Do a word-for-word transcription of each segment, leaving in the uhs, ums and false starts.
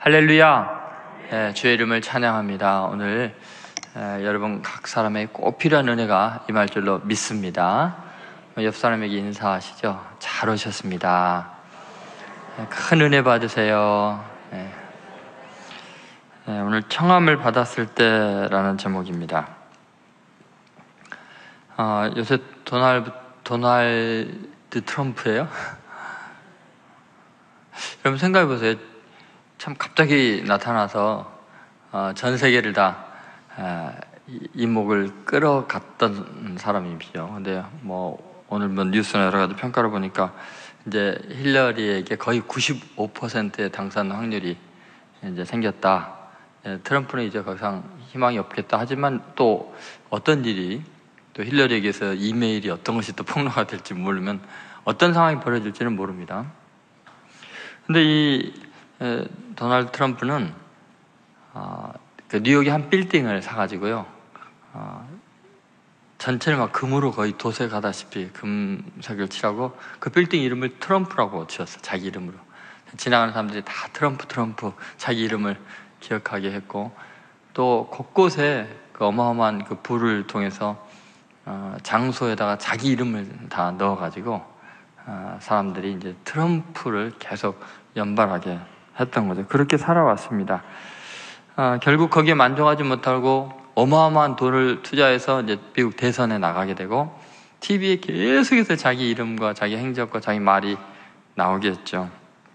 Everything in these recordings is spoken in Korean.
할렐루야. 예, 주의 이름을 찬양합니다. 오늘 예, 여러분 각 사람에게 꼭 필요한 은혜가 임할 줄로 믿습니다. 옆 사람에게 인사하시죠. 잘 오셨습니다. 예, 큰 은혜 받으세요. 예. 예, 오늘 청함을 받았을 때라는 제목입니다. 어, 요새 도널드, 도널드 트럼프예요? 여러분 생각해보세요. 참 갑자기 나타나서 어, 전 세계를 다 어, 이목을 끌어갔던 사람이죠. 근데 뭐 오늘 뭐 뉴스나 여러 가지 평가를 보니까 이제 힐러리에게 거의 구십오 퍼센트의 당선 확률이 이제 생겼다. 예, 트럼프는 이제 더 이상 희망이 없겠다. 하지만 또 어떤 일이 또 힐러리에게서 이메일이 어떤 것이 또 폭로가 될지 모르면 어떤 상황이 벌어질지는 모릅니다. 근데 이 에, 도널드 트럼프는 어, 그 뉴욕의 한 빌딩을 사가지고요, 어, 전체를 막 금으로 거의 도색하다시피 금색을 칠하고 그 빌딩 이름을 트럼프라고 지었어. 자기 이름으로. 지나가는 사람들이 다 트럼프 트럼프 자기 이름을 기억하게 했고, 또 곳곳에 그 어마어마한 그 불을 통해서 어, 장소에다가 자기 이름을 다 넣어가지고 어, 사람들이 이제 트럼프를 계속 연발하게 했던 거죠. 그렇게 살아왔습니다. 어, 결국 거기에 만족하지 못하고 어마어마한 돈을 투자해서 이제 미국 대선에 나가게 되고 티비에 계속해서 자기 이름과 자기 행적과 자기 말이 나오게 했죠.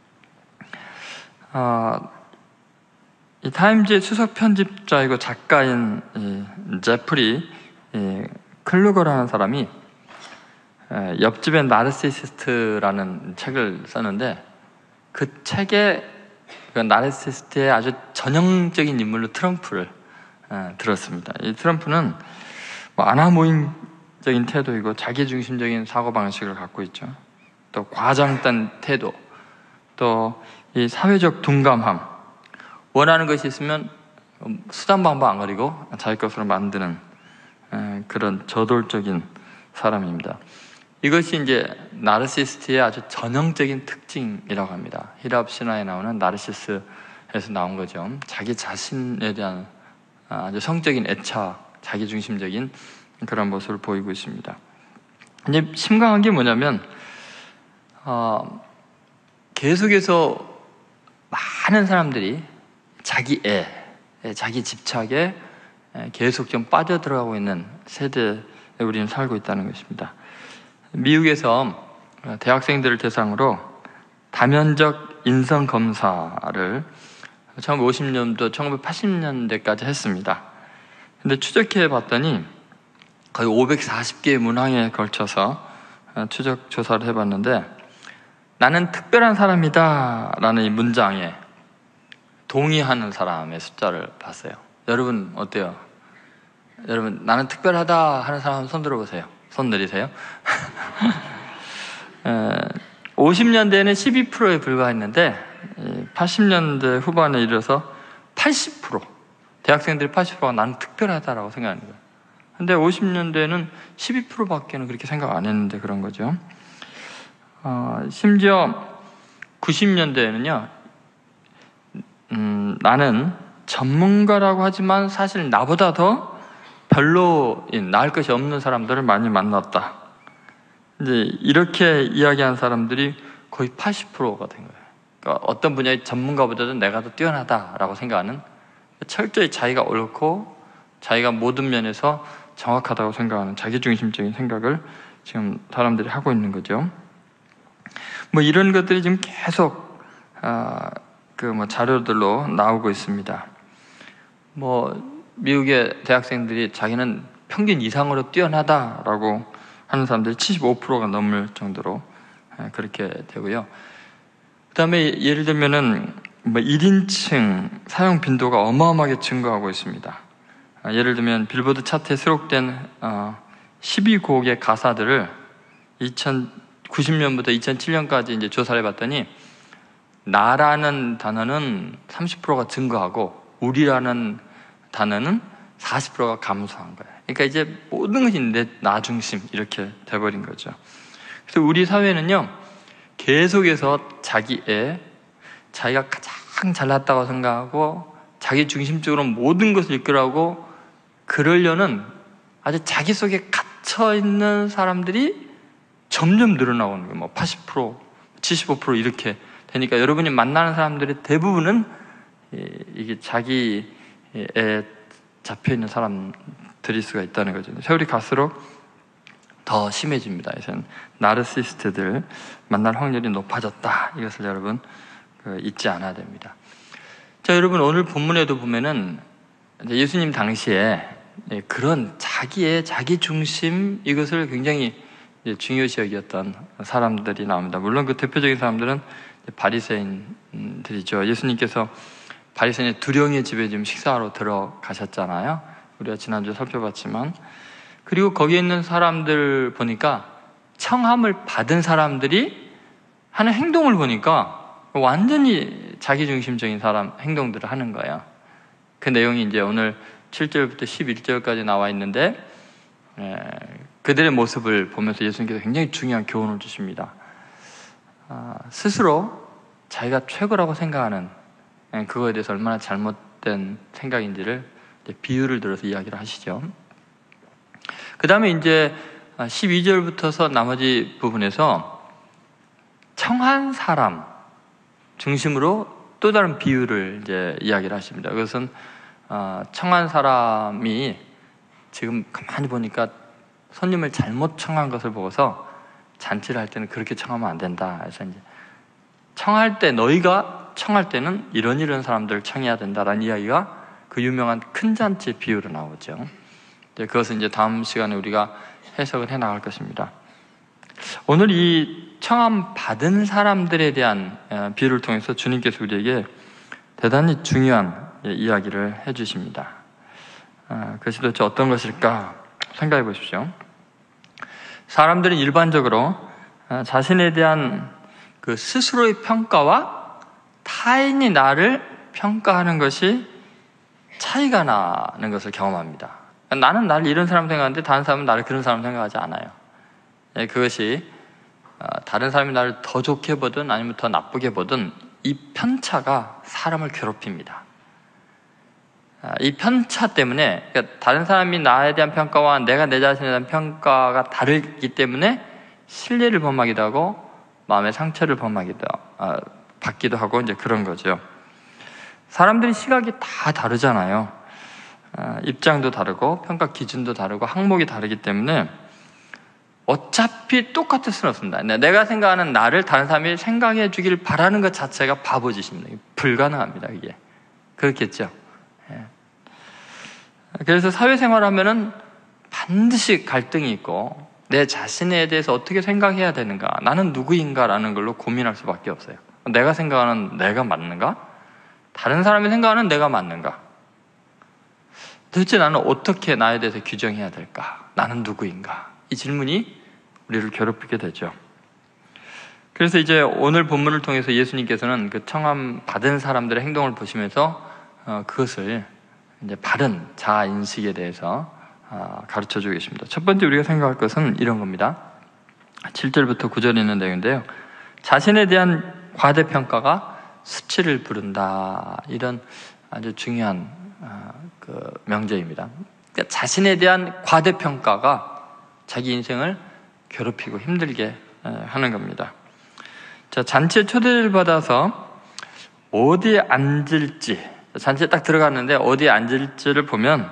어, 이 타임즈의 수석 편집자이고 작가인 이 제프리 이 클루거라는 사람이 에, 옆집엔 나르시시스트라는 책을 썼는데 그 책에 그 나르시시스트의 아주 전형적인 인물로 트럼프를 에, 들었습니다. 이 트럼프는 뭐 아나무인적인 태도이고 자기중심적인 사고방식을 갖고 있죠. 또 과장된 태도, 또 이 사회적 둔감함, 원하는 것이 있으면 수단방법 안 가리고 자기 것으로 만드는 에, 그런 저돌적인 사람입니다. 이것이 이제 나르시스트의 아주 전형적인 특징이라고 합니다. 히랍 신화에 나오는 나르시스에서 나온 거죠. 자기 자신에 대한 아주 성적인 애착, 자기중심적인 그런 모습을 보이고 있습니다. 이제 심각한 게 뭐냐면 어, 계속해서 많은 사람들이 자기 애, 자기 집착에 계속 좀 빠져들어가고 있는 세대에 우리는 살고 있다는 것입니다. 미국에서 대학생들을 대상으로 다면적 인성 검사를 천구백오십 년도, 천구백팔십 년대까지 했습니다. 근데 추적해 봤더니 거의 오백사십 개의 문항에 걸쳐서 추적 조사를 해봤는데 나는 특별한 사람이다 라는 이 문장에 동의하는 사람의 숫자를 봤어요. 여러분 어때요? 여러분 나는 특별하다 하는 사람 손 들어보세요. 손 내리세요. 오십 년대에는 십이 퍼센트에 불과했는데 팔십 년대 후반에 이르러서 팔십 퍼센트, 대학생들이 팔십 퍼센트가 나는 특별하다라고 생각하는 거예요. 근데 오십 년대에는 십이 퍼센트밖에는 그렇게 생각 안 했는데 그런 거죠. 어, 심지어 구십 년대에는요 음, 나는 전문가라고 하지만 사실 나보다 더 별로인, 나을 것이 없는 사람들을 많이 만났다. 이제 이렇게 이야기한 사람들이 거의 팔십 퍼센트가 된 거예요. 그러니까 어떤 분야의 전문가보다도 내가 더 뛰어나다라고 생각하는, 철저히 자기가 옳고 자기가 모든 면에서 정확하다고 생각하는 자기중심적인 생각을 지금 사람들이 하고 있는 거죠. 뭐 이런 것들이 지금 계속 아, 그 뭐 자료들로 나오고 있습니다. 뭐 미국의 대학생들이 자기는 평균 이상으로 뛰어나다라고 하는 사람들이 칠십오 퍼센트가 넘을 정도로 그렇게 되고요. 그 다음에 예를 들면은 뭐 일 인칭 사용 빈도가 어마어마하게 증가하고 있습니다. 예를 들면 빌보드 차트에 수록된 십이 곡의 가사들을 이천구십 년부터 이천칠 년까지 이제 조사를 해봤더니 나라는 단어는 삼십 퍼센트가 증가하고 우리라는 단어는 사십 퍼센트가 감소한 거예요. 그러니까 이제 모든 것이 내 나 중심 이렇게 돼버린 거죠. 그래서 우리 사회는요 계속해서 자기의 자기가 가장 막 잘났다고 생각하고 자기 중심적으로 모든 것을 이끌어가고 그러려는 아주 자기 속에 갇혀있는 사람들이 점점 늘어나고 있는 거예요. 뭐 팔십 퍼센트, 칠십오 퍼센트 이렇게 되니까 여러분이 만나는 사람들의 대부분은 이게 자기에 잡혀있는 사람들일 수가 있다는 거죠. 세월이 갈수록 더 심해집니다. 그래서 나르시스트들 만날 확률이 높아졌다. 이것을 여러분 잊지 않아야 됩니다. 자, 여러분 오늘 본문에도 보면은 예수님 당시에 그런 자기의 자기 중심 이것을 굉장히 중요시 여겼던 사람들이 나옵니다. 물론 그 대표적인 사람들은 바리새인들이죠. 예수님께서 바리새인의 두령의 집에 지금 식사하러 들어가셨잖아요. 우리가 지난주에 살펴봤지만, 그리고 거기에 있는 사람들 보니까 청함을 받은 사람들이 하는 행동을 보니까 완전히 자기중심적인 사람 행동들을 하는 거예요. 그 내용이 이제 오늘 칠 절부터 십일 절까지 나와 있는데, 에, 그들의 모습을 보면서 예수님께서 굉장히 중요한 교훈을 주십니다. 아, 스스로 자기가 최고라고 생각하는 에, 그거에 대해서 얼마나 잘못된 생각인지를 이제 비유를 들어서 이야기를 하시죠. 그 다음에 이제 십이 절부터서 나머지 부분에서 청한 사람 중심으로 또 다른 비유를 이제 이야기를 하십니다. 그것은 청한 사람이 지금 가만히 보니까 손님을 잘못 청한 것을 보고서 잔치를 할 때는 그렇게 청하면 안 된다. 그래서 이제 청할 때, 너희가 청할 때는 이런 이런 사람들을 청해야 된다라는 이야기가 그 유명한 큰 잔치 비유로 나오죠. 그것은 이제 다음 시간에 우리가 해석을 해 나갈 것입니다. 오늘 이 청함 받은 사람들에 대한 비유를 통해서 주님께서 우리에게 대단히 중요한 이야기를 해 주십니다. 그것이 도대체 어떤 것일까 생각해 보십시오. 사람들은 일반적으로 자신에 대한 그 스스로의 평가와 타인이 나를 평가하는 것이 차이가 나는 것을 경험합니다. 나는 나를 이런 사람 생각하는데 다른 사람은 나를 그런 사람 생각하지 않아요. 그것이 다른 사람이 나를 더 좋게 보든 아니면 더 나쁘게 보든 이 편차가 사람을 괴롭힙니다. 이 편차 때문에, 그러니까 다른 사람이 나에 대한 평가와 내가 내 자신에 대한 평가가 다르기 때문에 신뢰를 범하기도 하고 마음의 상처를 범하기도 아, 받기도 하고 이제 그런 거죠. 사람들이 시각이 다 다르잖아요. 아, 입장도 다르고 평가 기준도 다르고 항목이 다르기 때문에 어차피 똑같을 수는 없습니다. 내가 생각하는 나를 다른 사람이 생각해 주길 바라는 것 자체가 바보짓입니다. 불가능합니다. 이게 그렇겠죠. 예. 그래서 사회생활 하면은 반드시 갈등이 있고 내 자신에 대해서 어떻게 생각해야 되는가, 나는 누구인가라는 걸로 고민할 수밖에 없어요. 내가 생각하는 내가 맞는가? 다른 사람이 생각하는 내가 맞는가? 도대체 나는 어떻게 나에 대해서 규정해야 될까? 나는 누구인가? 이 질문이 우리를 괴롭히게 되죠. 그래서 이제 오늘 본문을 통해서 예수님께서는 그 청함 받은 사람들의 행동을 보시면서 어, 그것을 이제 바른 자아 인식에 대해서 어, 가르쳐 주고 계십니다. 첫 번째 우리가 생각할 것은 이런 겁니다. 칠 절부터 구 절에 있는 내용인데요. 자신에 대한 과대평가가 수치를 부른다. 이런 아주 중요한 어, 그 명제입니다. 그러니까 자신에 대한 과대평가가 자기 인생을 괴롭히고 힘들게 하는 겁니다. 자, 잔치에 초대를 받아서 어디에 앉을지, 잔치에 딱 들어갔는데 어디에 앉을지를 보면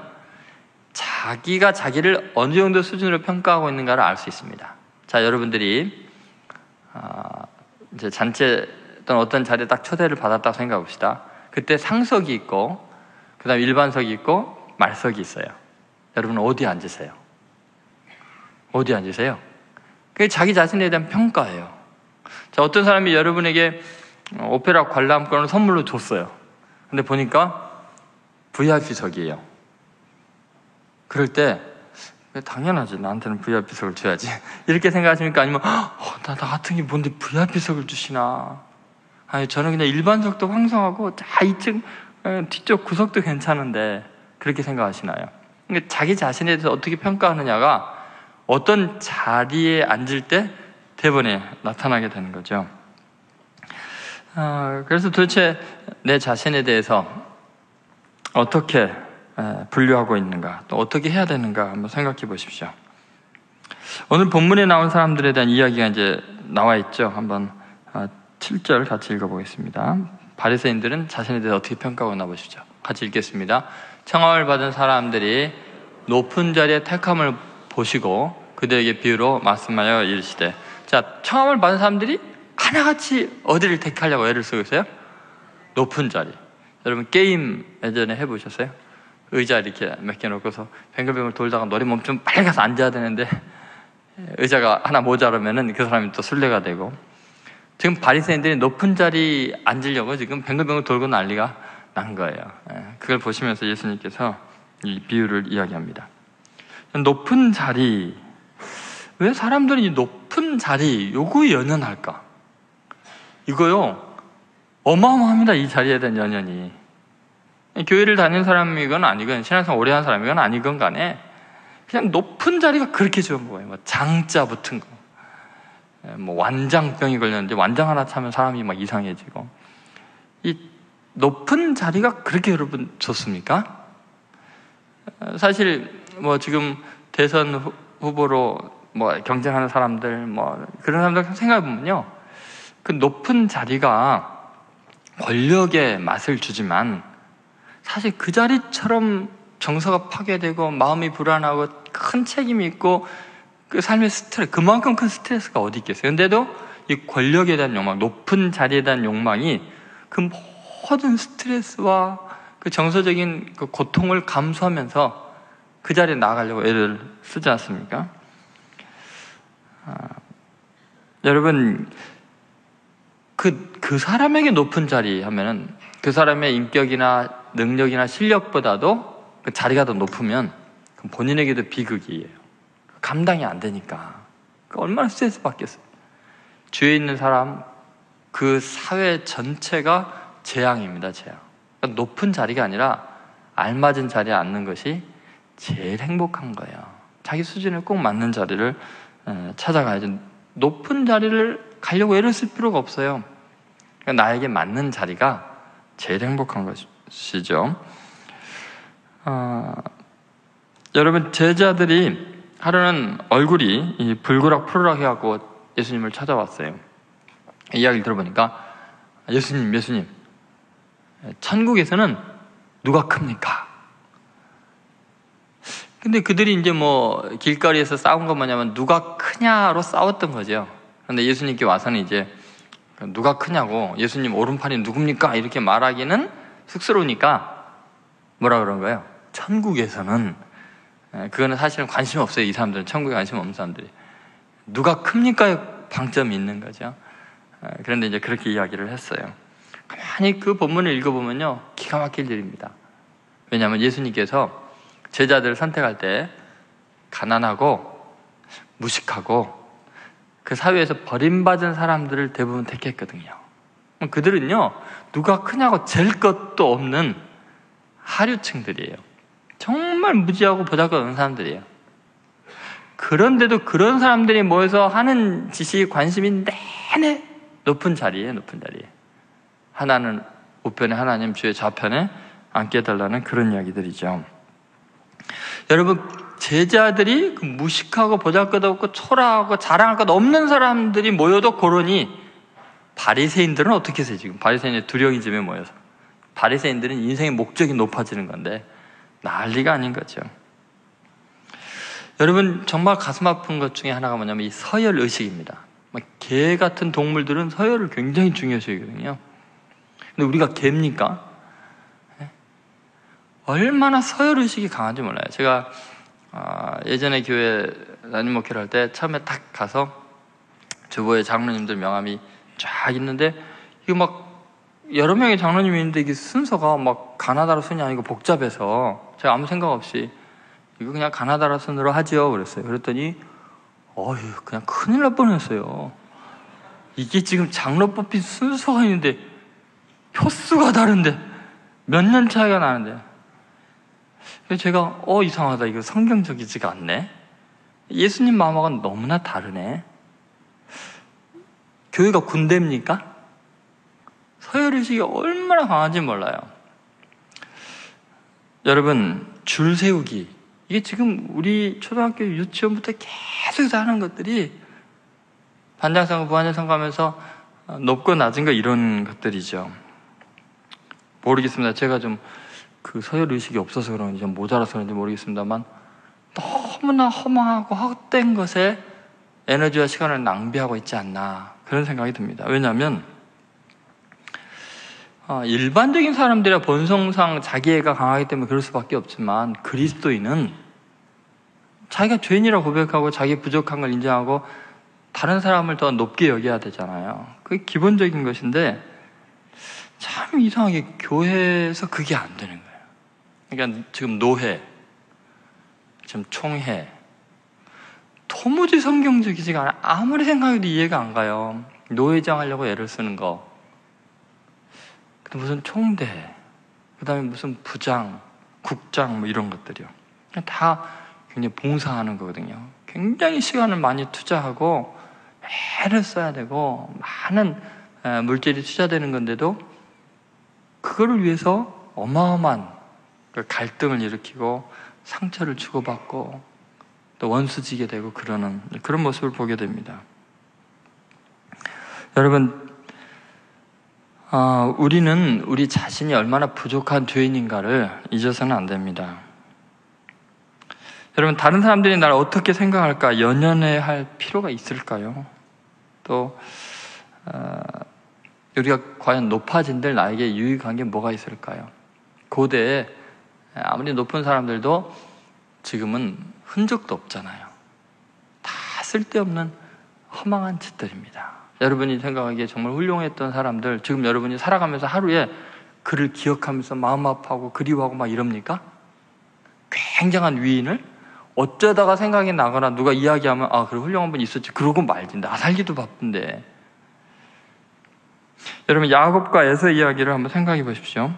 자기가 자기를 어느 정도 수준으로 평가하고 있는가를 알 수 있습니다. 자, 여러분들이 어, 이제 잔치에 어떤 어떤 자리에 딱 초대를 받았다고 생각해 봅시다. 그때 상석이 있고 그 다음에 일반석이 있고 말석이 있어요. 여러분 어디 앉으세요? 어디 앉으세요? 그게 자기 자신에 대한 평가예요. 자, 어떤 사람이 여러분에게 오페라 관람권을 선물로 줬어요. 근데 보니까 브이아이피석이에요. 그럴 때 당연하지, 나한테는 브이아이피석을 줘야지 이렇게 생각하십니까? 아니면 어, 나, 나 같은 게 뭔데 브이아이피석을 주시나? 아니, 저는 그냥 일반석도 황송하고 자 이 층 뒤쪽 구석도 괜찮은데 그렇게 생각하시나요? 그러니까 자기 자신에 대해서 어떻게 평가하느냐가 어떤 자리에 앉을 때 대번에 나타나게 되는 거죠. 어, 그래서 도대체 내 자신에 대해서 어떻게 분류하고 있는가, 또 어떻게 해야 되는가 한번 생각해 보십시오. 오늘 본문에 나온 사람들에 대한 이야기가 이제 나와 있죠. 한번 칠 절 같이 읽어보겠습니다. 바리새인들은 자신에 대해서 어떻게 평가하고 있나 보시죠. 같이 읽겠습니다. 청함을 받은 사람들이 높은 자리에 택함을 보시고 그들에게 비유로 말씀하여 이르시되, 자, 청함을 받은 사람들이 하나같이 어디를 택하려고 애를 쓰고 있어요? 높은 자리. 여러분 게임 예전에 해보셨어요? 의자 이렇게 몇 개 놓고서 뱅글뱅글 돌다가 노래 멈추면 빨리 가서 앉아야 되는데 의자가 하나 모자라면은 그 사람이 또 술래가 되고, 지금 바리새인들이 높은 자리 앉으려고 지금 뱅글뱅글 돌고 난리가 난 거예요. 그걸 보시면서 예수님께서 이 비유를 이야기합니다. 높은 자리, 왜 사람들이 이 높은 자리 요거 연연할까? 이거요 어마어마합니다. 이 자리에 대한 연연이. 교회를 다니는 사람이건 아니건 신앙생활 오래 한 사람이건 아니건 간에 그냥 높은 자리가 그렇게 좋은 거예요. 뭐 장자 붙은 거, 뭐 완장병이 걸렸는데 완장 하나 차면 사람이 막 이상해지고, 이 높은 자리가 그렇게 여러분 좋습니까? 사실 뭐 지금 대선 후, 후보로 뭐 경쟁하는 사람들, 뭐 그런 사람들 생각해 보면요, 그 높은 자리가 권력의 맛을 주지만 사실 그 자리처럼 정서가 파괴되고 마음이 불안하고 큰 책임이 있고 그 삶의 스트레스, 그만큼 큰 스트레스가 어디 있겠어요. 근데도 이 권력에 대한 욕망, 높은 자리에 대한 욕망이 그 모든 스트레스와 그 정서적인 그 고통을 감수하면서 그 자리에 나아가려고 애를 쓰지 않습니까? 아, 여러분, 그, 그 사람에게 높은 자리 하면은 그 사람의 인격이나 능력이나 실력보다도 그 자리가 더 높으면 본인에게도 비극이에요. 감당이 안 되니까. 얼마나 스트레스 받겠어요. 주위에 있는 사람, 그 사회 전체가 재앙입니다, 재앙. 그러니까 높은 자리가 아니라 알맞은 자리에 앉는 것이 제일 행복한 거예요. 자기 수준에 꼭 맞는 자리를 찾아가야죠. 높은 자리를 가려고 애를 쓸 필요가 없어요. 그러니까 나에게 맞는 자리가 제일 행복한 것이죠. 어, 여러분, 제자들이 하루는 얼굴이 불그락 푸르락 해갖고 예수님을 찾아왔어요. 이야기를 들어보니까, 예수님, 예수님, 천국에서는 누가 큽니까? 근데 그들이 이제 뭐 길거리에서 싸운 것 뭐냐면 누가 크냐로 싸웠던 거죠. 그런데 예수님께 와서는 이제 누가 크냐고, 예수님 오른팔이 누굽니까? 이렇게 말하기는 쑥스러우니까 뭐라 그런 거예요? 천국에서는, 그거는 사실은 관심 없어요. 이 사람들은 천국에 관심 없는 사람들이. 누가 큽니까에 방점이 있는 거죠. 그런데 이제 그렇게 이야기를 했어요. 가만히 그 본문을 읽어보면요, 기가 막힐 일입니다. 왜냐하면 예수님께서 제자들을 선택할 때 가난하고 무식하고 그 사회에서 버림받은 사람들을 대부분 택했거든요. 그들은요, 누가 크냐고 잴 것도 없는 하류층들이에요. 정말 무지하고 보잘것없는 사람들이에요. 그런데도 그런 사람들이 모여서 하는 짓이 관심이 내내 높은 자리에 높은 자리에 하나는 우편에 하나님 주의 좌편에 앉게 해달라는 그런 이야기들이죠. 여러분, 제자들이 그 무식하고 보잘것없고 초라하고 자랑할 것 없는 사람들이 모여도 고러니 바리새인들은 어떻게 해요? 지금 바리새인의 두령이 집에 모여서 바리새인들은 인생의 목적이 높아지는 건데 난리가 아닌 거죠. 여러분, 정말 가슴 아픈 것 중에 하나가 뭐냐면 이 서열 의식입니다. 개 같은 동물들은 서열을 굉장히 중요시 여기거든요. 근데 우리가 개입니까? 얼마나 서열 의식이 강한지 몰라요. 제가 아, 예전에 교회 담임 목회를 할 때 처음에 딱 가서 주보에 장로님들 명함이 쫙 있는데 이거 막 여러 명의 장로님이 있는데 이게 순서가 막 가나다라 순이 아니고 복잡해서 제가 아무 생각 없이 이거 그냥 가나다라 순으로 하죠 그랬어요. 그랬더니 어휴, 그냥 큰일 날 뻔했어요. 이게 지금 장로 뽑힌 순서가 있는데 표수가 다른데 몇 년 차이가 나는데, 그래서 제가 어 이상하다, 이거 성경적이지가 않네, 예수님 마음하고는 너무나 다르네. 교회가 군대입니까? 서열의식이 얼마나 강한지 몰라요. 여러분, 줄 세우기, 이게 지금 우리 초등학교 유치원부터 계속 하는 것들이 반장선거, 부반장선거 하면서 높고 낮은 거 이런 것들이죠. 모르겠습니다. 제가 좀 그 서열의식이 없어서 그런지 좀 모자라서 그런지 모르겠습니다만 너무나 허망하고 헛된 것에 에너지와 시간을 낭비하고 있지 않나 그런 생각이 듭니다. 왜냐하면 어, 일반적인 사람들의 본성상 자기애가 강하기 때문에 그럴 수밖에 없지만 그리스도인은 자기가 죄인이라고 고백하고 자기 부족한 걸 인정하고 다른 사람을 더 높게 여겨야 되잖아요. 그게 기본적인 것인데 참 이상하게 교회에서 그게 안 되는 거예요. 그러니까 지금 노회, 지금 총회, 도무지 성경적이지가 않아. 아무리 생각해도 이해가 안 가요. 노회장 하려고 애를 쓰는 거, 그 무슨 총대, 그 다음에 무슨 부장, 국장 뭐 이런 것들이요. 다 굉장히 봉사하는 거거든요. 굉장히 시간을 많이 투자하고 애를 써야 되고 많은 물질이 투자되는 건데도 그거를 위해서 어마어마한 갈등을 일으키고 상처를 주고받고 또 원수지게 되고 그러는 그런 모습을 보게 됩니다. 여러분, 어, 우리는 우리 자신이 얼마나 부족한 죄인인가를 잊어서는 안 됩니다. 여러분, 다른 사람들이 나를 어떻게 생각할까 연연해 할 필요가 있을까요? 또 어, 우리가 과연 높아진들 나에게 유익한 게 뭐가 있을까요? 고대에 아무리 높은 사람들도 지금은 흔적도 없잖아요. 다 쓸데없는 허망한 짓들입니다. 여러분이 생각하기에 정말 훌륭했던 사람들, 지금 여러분이 살아가면서 하루에 그를 기억하면서 마음 아파하고 그리워하고 막 이럽니까? 굉장한 위인을 어쩌다가 생각이 나거나 누가 이야기하면 아, 그래 훌륭한 분이 있었지 그러고 말지. 나 살기도 바쁜데. 여러분, 야곱과 에서 이야기를 한번 생각해 보십시오.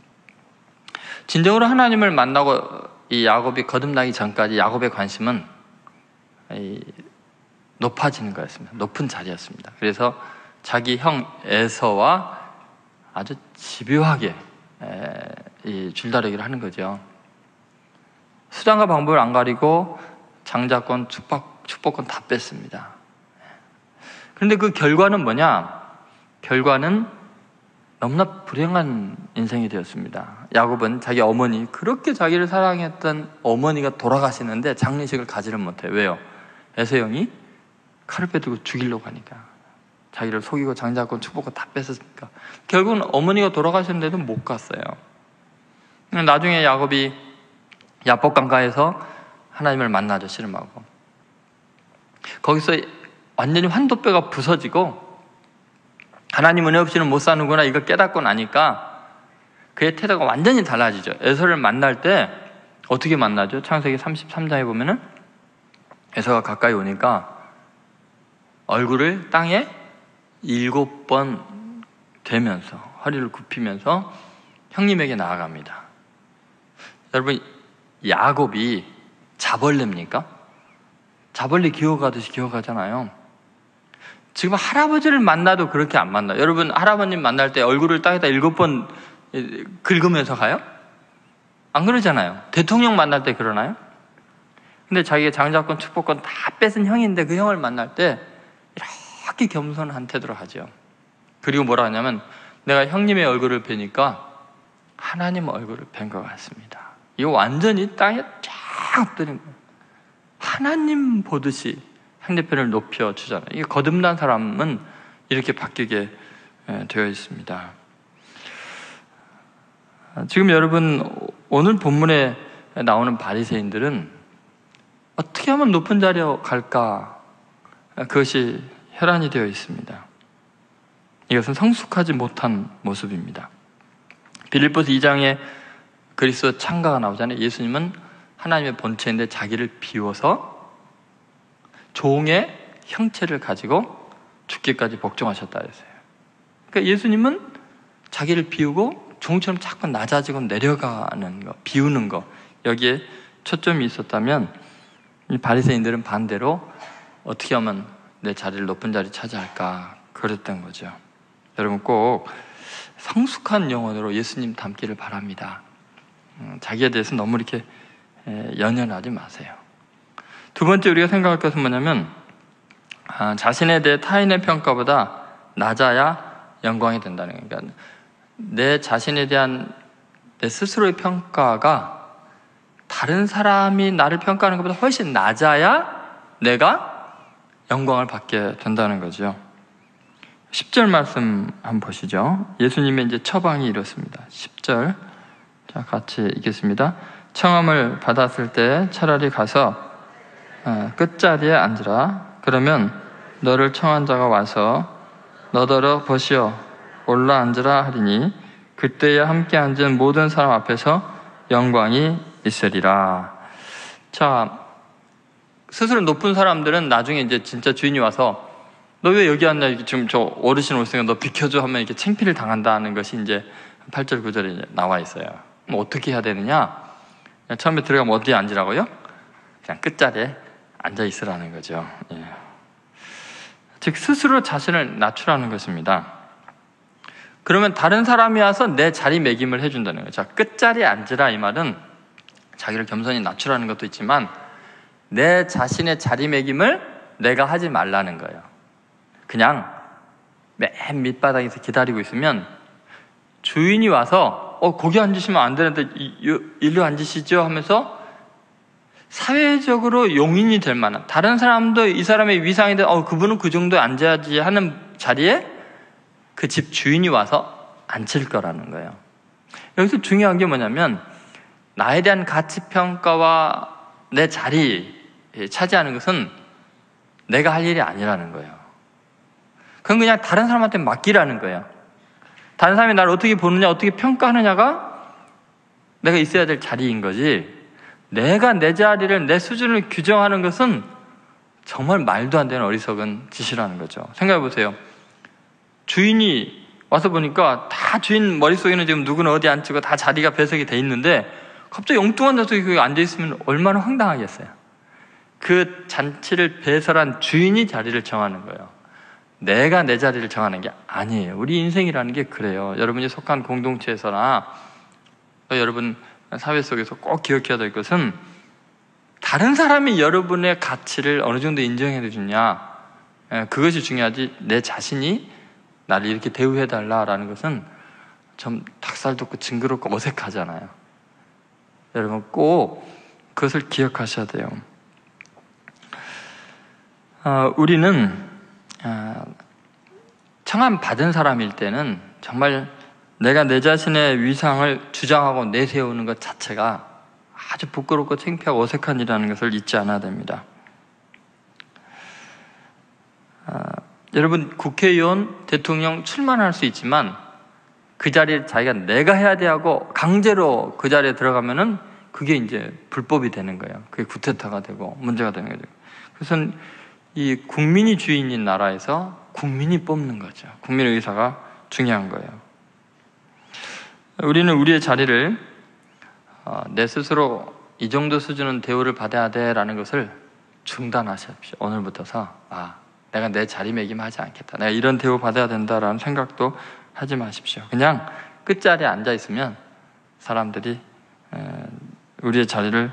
진정으로 하나님을 만나고 이 야곱이 거듭나기 전까지 야곱의 관심은 이 높아지는 거였습니다. 높은 자리였습니다. 그래서 자기 형 에서와 아주 집요하게 이 줄다리기를 하는 거죠. 수단과 방법을 안 가리고 장자권, 축복, 축복권 다 뺐습니다. 그런데 그 결과는 뭐냐? 결과는 너무나 불행한 인생이 되었습니다. 야곱은 자기 어머니, 그렇게 자기를 사랑했던 어머니가 돌아가시는데 장례식을 가지를 못해요. 왜요? 에서 형이 칼을 빼들고 죽이려고 하니까. 자기를 속이고 장자권, 축복권 다 뺐으니까. 결국은 어머니가 돌아가셨는데도 못 갔어요. 나중에 야곱이 야복 강가에서 하나님을 만나죠. 씨름하고. 거기서 완전히 환도뼈가 부서지고 하나님 은혜 없이는 못 사는구나 이걸 깨닫고 나니까 그의 태도가 완전히 달라지죠. 에서를 만날 때 어떻게 만나죠? 창세기 삼십삼 장에 보면은 에서가 가까이 오니까 얼굴을 땅에 일곱 번 대면서 허리를 굽히면서 형님에게 나아갑니다. 여러분, 야곱이 자벌레입니까? 자벌레 기어가듯이 기어가잖아요. 지금 할아버지를 만나도 그렇게 안 만나요. 여러분, 할아버님 만날 때 얼굴을 땅에다 일곱 번 긁으면서 가요? 안 그러잖아요. 대통령 만날 때 그러나요? 근데 자기가 장자권, 축복권 다 뺏은 형인데 그 형을 만날 때 이렇게 겸손한 태도로 하죠. 그리고 뭐라 하냐면 내가 형님의 얼굴을 뵈니까 하나님 얼굴을 뵌 것 같습니다. 이거 완전히 땅에 쫙 엎드린 거예요. 하나님 보듯이 상대편을 높여주잖아요. 이게 거듭난 사람은 이렇게 바뀌게 되어 있습니다. 지금 여러분, 오늘 본문에 나오는 바리새인들은 어떻게 하면 높은 자리에 갈까? 그것이 혈안이 되어 있습니다. 이것은 성숙하지 못한 모습입니다. 빌립보서 이 장에 그리스도 창가가 나오잖아요. 예수님은 하나님의 본체인데 자기를 비워서 종의 형체를 가지고 죽기까지 복종하셨다 했어요. 그러니까 예수님은 자기를 비우고 종처럼 자꾸 낮아지고 내려가는 거, 비우는 거, 여기에 초점이 있었다면 이 바리새인들은 반대로 어떻게 하면 내 자리를 높은 자리 차지할까 그랬던 거죠. 여러분, 꼭 성숙한 영혼으로 예수님 닮기를 바랍니다. 자기에 대해서 너무 이렇게 연연하지 마세요. 두 번째 우리가 생각할 것은 뭐냐면 자신에 대해 타인의 평가보다 낮아야 영광이 된다는 거예요. 그러니까 내 자신에 대한 내 스스로의 평가가 다른 사람이 나를 평가하는 것보다 훨씬 낮아야 내가 영광을 받게 된다는 거죠. 십 절 말씀 한번 보시죠. 예수님의 이제 처방이 이렇습니다. 십 절. 자, 같이 읽겠습니다. 청함을 받았을 때 차라리 가서 끝자리에 앉으라. 그러면 너를 청한 자가 와서 너더러 보시오 올라 앉으라 하리니 그때에 함께 앉은 모든 사람 앞에서 영광이 있으리라. 자, 스스로 높은 사람들은 나중에 이제 진짜 주인이 와서 너 왜 여기 왔냐, 지금 저 어르신 오시니까 너 비켜줘 하면 이렇게 창피를 당한다는 것이 이제 팔 절 구 절에 이제 나와 있어요. 그럼 어떻게 해야 되느냐? 처음에 들어가면 어디에 앉으라고요? 그냥 끝자리에 앉아 있으라는 거죠. 예. 즉 스스로 자신을 낮추라는 것입니다. 그러면 다른 사람이 와서 내 자리 매김을 해준다는 거예요. 자, 끝자리에 앉으라 이 말은 자기를 겸손히 낮추라는 것도 있지만 내 자신의 자리 매김을 내가 하지 말라는 거예요. 그냥 맨 밑바닥에서 기다리고 있으면 주인이 와서 어 거기 앉으시면 안 되는데 일로 앉으시죠 하면서 사회적으로 용인이 될 만한, 다른 사람도 이 사람의 위상인데 어 그분은 그 정도에 앉아야지 하는 자리에 그 집 주인이 와서 앉힐 거라는 거예요. 여기서 중요한 게 뭐냐면 나에 대한 가치평가와 내 자리에 차지하는 것은 내가 할 일이 아니라는 거예요. 그건 그냥 다른 사람한테 맡기라는 거예요. 다른 사람이 나를 어떻게 보느냐, 어떻게 평가하느냐가 내가 있어야 될 자리인 거지, 내가 내 자리를, 내 수준을 규정하는 것은 정말 말도 안 되는 어리석은 짓이라는 거죠. 생각해 보세요. 주인이 와서 보니까 다 주인 머릿속에는 지금 누구는 어디 앉히고 다 자리가 배석이 돼 있는데 갑자기 엉뚱한 녀석이 거기 앉아있으면 얼마나 황당하겠어요. 그 잔치를 배설한 주인이 자리를 정하는 거예요. 내가 내 자리를 정하는 게 아니에요. 우리 인생이라는 게 그래요. 여러분이 속한 공동체에서나 여러분 사회 속에서 꼭 기억해야 될 것은 다른 사람이 여러분의 가치를 어느 정도 인정해 주냐, 그것이 중요하지 내 자신이 나를 이렇게 대우해달라라는 것은 좀 닭살 돋고 징그럽고 어색하잖아요. 여러분 꼭 그것을 기억하셔야 돼요. 어, 우리는 어, 청함 받은 사람일 때는 정말 내가 내 자신의 위상을 주장하고 내세우는 것 자체가 아주 부끄럽고 창피하고 어색한 일이라는 것을 잊지 않아야 됩니다. 어, 여러분 국회의원, 대통령 출마할 수 있지만 그 자리에 자기가 내가 해야 돼 하고 강제로 그 자리에 들어가면은 그게 이제 불법이 되는 거예요. 그게 구태타가 되고 문제가 되는 거죠. 그래서 이 국민이 주인인 나라에서 국민이 뽑는 거죠. 국민의 의사가 중요한 거예요. 우리는 우리의 자리를 내 스스로 이 정도 수준은 대우를 받아야 돼라는 것을 중단하십시오. 오늘부터서 아 내가 내 자리매김하지 않겠다, 내가 이런 대우 받아야 된다라는 생각도 하지 마십시오. 그냥 끝자리에 앉아 있으면 사람들이 우리의 자리를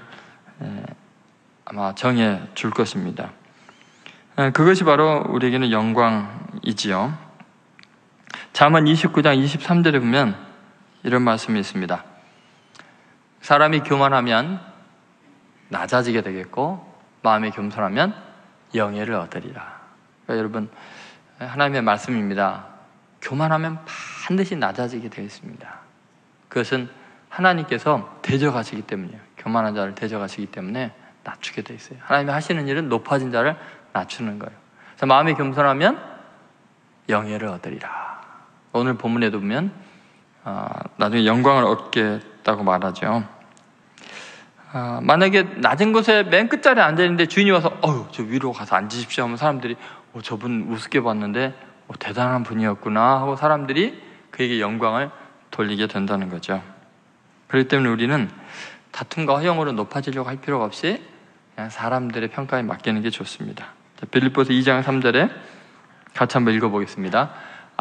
아마 정해 줄 것입니다. 그것이 바로 우리에게는 영광이지요. 잠언 이십구 장 이십삼 절에 보면 이런 말씀이 있습니다. 사람이 교만하면 낮아지게 되겠고 마음이 겸손하면 영예를 얻으리라. 그러니까 여러분 하나님의 말씀입니다. 교만하면 반드시 낮아지게 되어 있습니다. 그것은 하나님께서 대적하시기 때문이에요. 교만한 자를 대적하시기 때문에 낮추게 되어 있어요. 하나님이 하시는 일은 높아진 자를 낮추는 거예요. 그래서 마음이 겸손하면 영예를 얻으리라. 오늘 본문에도 보면 어, 나중에 영광을 얻겠다고 말하죠. 어, 만약에 낮은 곳에 맨 끝자리에 앉아있는데 주인이 와서 어휴 저 위로 가서 앉으십시오 하면 사람들이 어, 저분 우습게 봤는데 어, 대단한 분이었구나 하고 사람들이 그에게 영광을 돌리게 된다는 거죠. 그렇기 때문에 우리는 다툼과 허영으로 높아지려고 할 필요가 없이 그냥 사람들의 평가에 맡기는 게 좋습니다. 자, 빌립보서 이 장 삼 절에 같이 한번 읽어보겠습니다.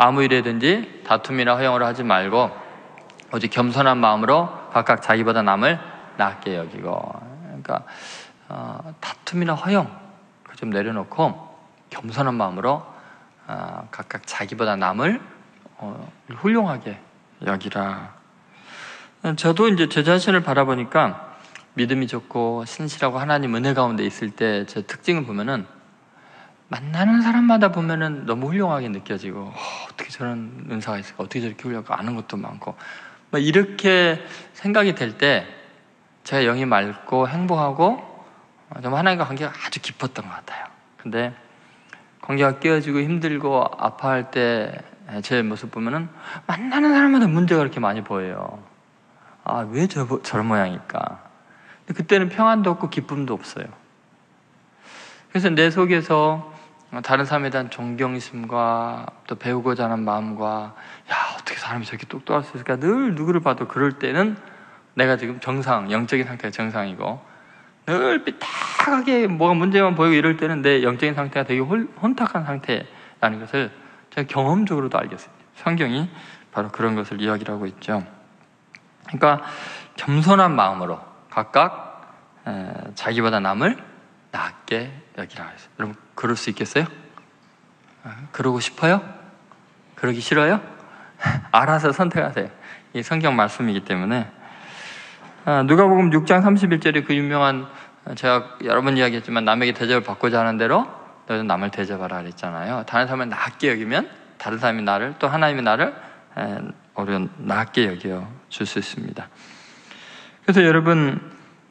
아무 일에든지 다툼이나 허영을 하지 말고 오직 겸손한 마음으로 각각 자기보다 남을 낫게 여기고. 그러니까 어, 다툼이나 허영 좀 내려놓고 겸손한 마음으로 어, 각각 자기보다 남을 어, 훌륭하게 여기라. 저도 이제 제 자신을 바라보니까 믿음이 좋고 신실하고 하나님 은혜 가운데 있을 때 제 특징을 보면은 만나는 사람마다 보면은 너무 훌륭하게 느껴지고 어, 어떻게 저런 은사가 있을까, 어떻게 저렇게 훌륭하고 아는 것도 많고 뭐 이렇게 생각이 될 때 제가 영이 맑고 행복하고 좀 하나님과 관계가 아주 깊었던 것 같아요. 근데 관계가 깨어지고 힘들고 아파할 때 제 모습 보면은 만나는 사람마다 문제가 그렇게 많이 보여요. 아, 왜 저, 저런 모양일까? 근데 그때는 평안도 없고 기쁨도 없어요. 그래서 내 속에서 다른 사람에 대한 존경심과 또 배우고자 하는 마음과 야, 어떻게 사람이 저렇게 똑똑할 수 있을까? 늘 누구를 봐도 그럴 때는 내가 지금 정상, 영적인 상태가 정상이고 늘 삐딱하게 뭐가 문제만 보이고 이럴 때는 내 영적인 상태가 되게 혼탁한 상태라는 것을 제가 경험적으로도 알겠습니다. 성경이 바로 그런 것을 이야기를 하고 있죠. 그러니까 겸손한 마음으로 각각 자기보다 남을 낫게 여기라 했어요. 여러분 그럴 수 있겠어요? 그러고 싶어요? 그러기 싫어요? 알아서 선택하세요. 이 성경 말씀이기 때문에. 누가복음 육 장 삼십일 절에 그 유명한, 제가 여러 번 이야기했지만 남에게 대접을 받고자 하는 대로 너희도 남을 대접하라 그랬잖아요. 다른 사람을 낫게 여기면 다른 사람이 나를, 또 하나님이 나를 오히려 낫게 여겨 줄 수 있습니다. 그래서 여러분,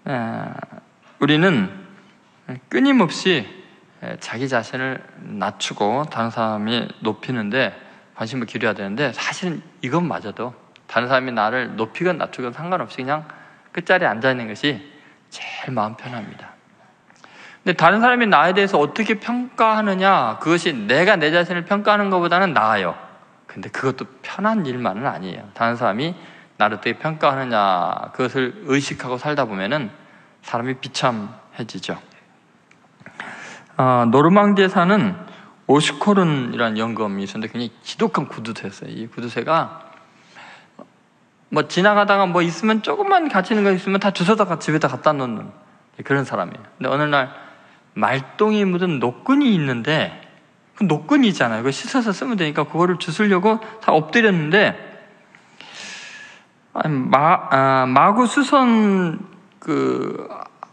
우리는 끊임없이 자기 자신을 낮추고 다른 사람이 높이는데 관심을 기울여야 되는데, 사실은 이것마저도 다른 사람이 나를 높이건 낮추건 상관없이 그냥 끝자리에 앉아있는 것이 제일 마음 편합니다. 근데 다른 사람이 나에 대해서 어떻게 평가하느냐, 그것이 내가 내 자신을 평가하는 것보다는 나아요. 근데 그것도 편한 일만은 아니에요. 다른 사람이 나를 어떻게 평가하느냐, 그것을 의식하고 살다 보면은 사람이 비참해지죠. 어, 노르망디에 사는 오시코른이라는 영검이 있었는데 굉장히 지독한 구두쇠였어요. 이 구두쇠가 뭐 지나가다가 뭐 있으면 조금만 갇히는 거 있으면 다 주워다가 집에다 갖다 놓는 그런 사람이에요. 근데 어느 날 말똥이 묻은 노끈이 있는데, 그 노끈이 있잖아요. 그거 씻어서 쓰면 되니까 그거를 주스려고 다 엎드렸는데, 마, 아, 마구 수선 그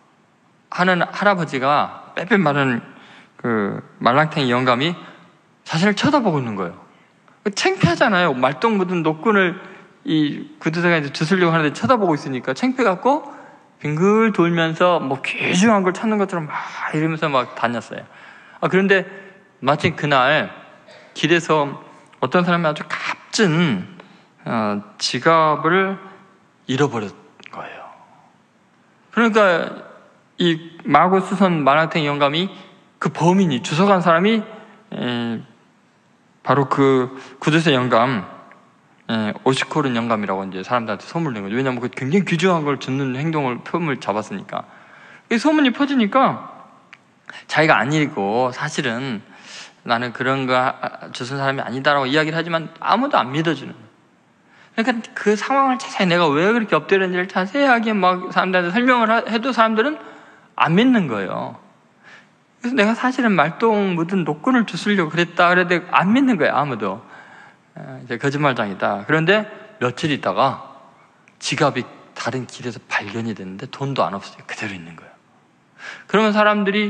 하는 할아버지가 빼빼 마른 그 말랑탱이 영감이 자신을 쳐다보고 있는 거예요. 창피하잖아요. 말똥 묻은 노끈을 이 구두쇠가 이제 주스려고 하는데 쳐다보고 있으니까 창피해갖고 빙글 돌면서 뭐 귀중한 걸 찾는 것처럼 막 이러면서 막 다녔어요. 아, 그런데 마침 그날 길에서 어떤 사람이 아주 값진 어, 지갑을 잃어버린 거예요. 그러니까 이 마구수선 말랑탱이 영감이 그 범인이, 주워간 사람이 에, 바로 그 구두쇠 영감, 에, 오시코른 영감이라고 이제 사람들한테 소문을 낸 거죠. 왜냐하면 그 굉장히 귀중한 걸 줍는 행동을, 표범을 잡았으니까. 이 소문이 퍼지니까 자기가 아니고 사실은 나는 그런 거 주운 사람이 아니다라고 이야기를 하지만 아무도 안 믿어주는 거예요. 그러니까 그 상황을 자세히 내가 왜 그렇게 엎드렸는지를 자세하게 막 사람들한테 설명을 해도 사람들은 안 믿는 거예요. 그래서 내가 사실은 말똥 묻은 노끈을 주스려고 그랬다 그래도 안 믿는 거예요. 아무도. 이제 거짓말장이다. 그런데 며칠 있다가 지갑이 다른 길에서 발견이 됐는데 돈도 안 없어요. 그대로 있는 거예요. 그러면 사람들이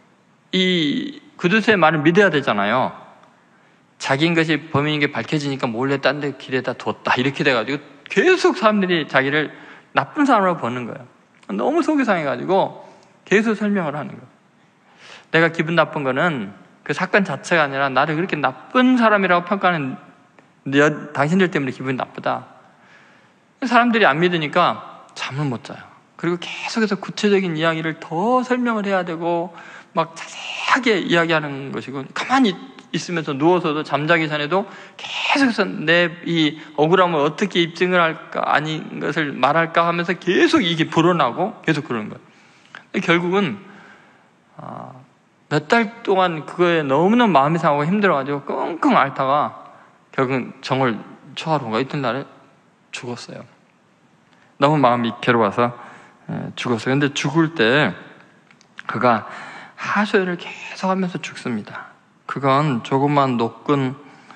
이 구두쇠의 말을 믿어야 되잖아요. 자기인 것이 범인인 게 밝혀지니까 몰래 딴 데 길에다 뒀다 이렇게 돼가지고 계속 사람들이 자기를 나쁜 사람으로 보는 거예요. 너무 속이 상해가지고 계속 설명을 하는 거예요. 내가 기분 나쁜 거는 그 사건 자체가 아니라 나를 그렇게 나쁜 사람이라고 평가하는 너, 당신들 때문에 기분이 나쁘다. 사람들이 안 믿으니까 잠을 못 자요. 그리고 계속해서 구체적인 이야기를 더 설명을 해야 되고 막 자세하게 이야기하는 것이고, 가만히 있으면서 누워서도 잠자기 전에도 계속해서 내 이 억울함을 어떻게 입증을 할까, 아닌 것을 말할까 하면서 계속 이게 불어나고 계속 그러는 거예요. 결국은 몇 달 동안 그거에 너무나 마음이 상하고 힘들어가지고 끙끙 앓다가 결국은 정을 초하러 온가 이튿날에 죽었어요. 너무 마음이 괴로워서 죽었어요. 근데 죽을 때 그가 하소연을 계속하면서 죽습니다. 그건 조그만 노끈